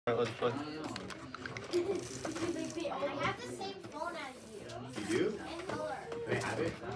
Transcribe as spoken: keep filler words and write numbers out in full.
Alright, let's play. I have the same phone as you. You do? And color. They have it?